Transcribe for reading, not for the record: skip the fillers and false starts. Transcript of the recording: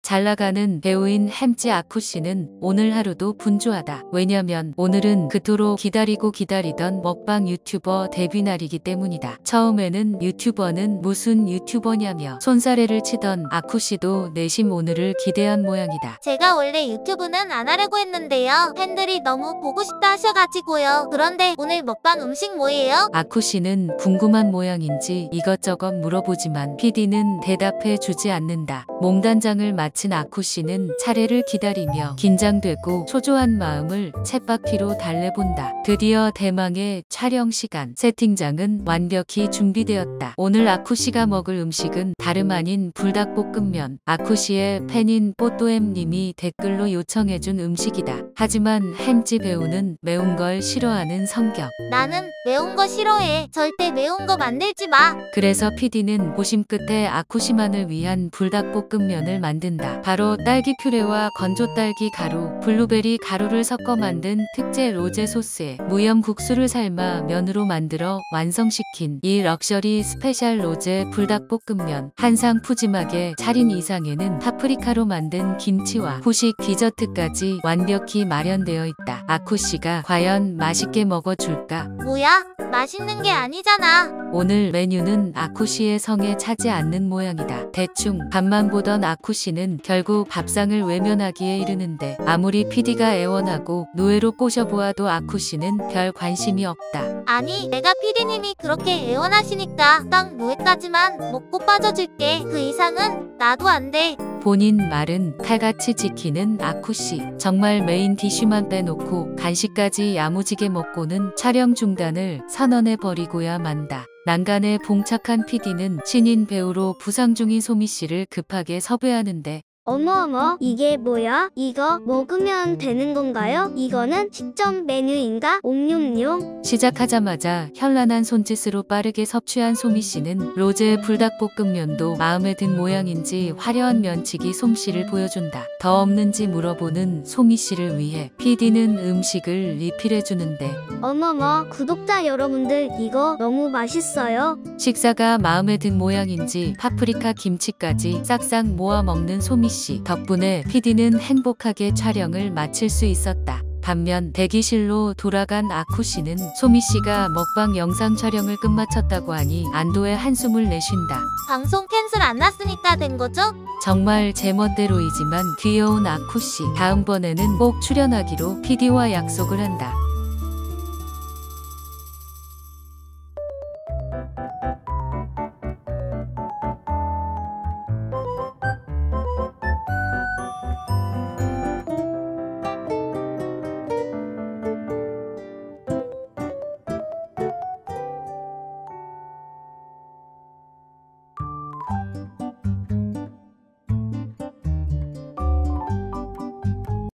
잘 나가는 배우인 햄찌 아쿠 씨는 오늘 하루도 분주하다. 왜냐면 오늘은 그토록 기다리던 먹방 유튜버 데뷔 날이기 때문이다. 처음에는 유튜버는 무슨 유튜버냐며 손사래를 치던 아쿠 씨도 내심 오늘을 기대한 모양이다. 제가 원래 유튜브는 안 하려고 했는데요. 팬들이 너무 보고 싶다 하셔가지고요. 그런데 오늘 먹방 음식 뭐예요? 아쿠 씨는 궁금한 모양인지 이것저것 물어보지만 PD는 대답해 주지 않는다. 몸단장을 마친 아쿠 씨는 차례를 기다리며 긴장되고 초조한 마음을 쳇바퀴로 달래본다. 드디어 대망의 촬영 시간. 세팅장은 완벽히 준비되었다. 오늘 아쿠 씨가 먹을 음식은 다름 아닌 불닭볶음면. 아쿠 씨의 팬인 뽀또햄 님이 댓글로 요청해준 음식이다. 하지만 햄찌 배우는 매운 걸 싫어하는 성격. 나는 매운 거 싫어해. 절대 매운 거 만들지 마. 그래서 PD는 고심 끝에 아쿠 씨만을 위한 불닭볶음면을 만든다. 바로 딸기 퓨레와 건조 딸기 가루, 블루베리 가루를 섞어 만든 특제 로제 소스에 무염 국수를 삶아 면으로 만들어 완성시킨 이 럭셔리 스페셜 로제 불닭볶음면. 한상 푸짐하게 차린 이상에는 파프리카로 만든 김치와 후식 디저트까지 완벽히 마련되어 있다. 아쿠 씨가 과연 맛있게 먹어줄까? 뭐야? 맛있는 게 아니잖아. 오늘 메뉴는 아쿠 씨의 성에 차지 않는 모양이다. 대충 밥만 보던 아쿠 씨는 결국 밥상을 외면하기에 이르는데 아무리 PD가 애원하고 노예로 꼬셔보아도 아쿠 씨는 별 관심이 없다. 아니, 내가 PD님이 그렇게 애원하시니까 딱 노예까지만 먹고 빠져줄게. 그 이상은 나도 안 돼. 본인 말은 칼같이 지키는 아쿠 씨. 정말 메인 디쉬만 빼놓고 간식까지 야무지게 먹고는 촬영 중단을 선언해 버리고야 만다. 난간에 봉착한 PD는 신인 배우로 부상 중인 소미 씨를 급하게 섭외하는데 어머어머, 이게 뭐야? 이거 먹으면 되는 건가요? 이거는 식전 메뉴인가? 옴뇸뇸. 시작하자마자 현란한 손짓으로 빠르게 섭취한 소미 씨는 로제 불닭볶음면도 마음에 든 모양인지 화려한 면치기 솜씨를 보여준다. 더 없는지 물어보는 소미 씨를 위해 PD는 음식을 리필해주는데 어머머, 구독자 여러분들 이거 너무 맛있어요. 식사가 마음에 든 모양인지 파프리카 김치까지 싹싹 모아 먹는 소미 씨. 덕분에 PD는 행복하게 촬영을 마칠 수 있었다. 반면 대기실로 돌아간 아쿠 씨는 소미 씨가 먹방 영상 촬영을 끝마쳤다고 하니 안도의 한숨을 내쉰다. 방송 캔슬 안 났으니까 된 거죠? 정말 제멋대로이지만 귀여운 아쿠 씨. 다음번에는 꼭 출연하기로 PD와 약속을 한다.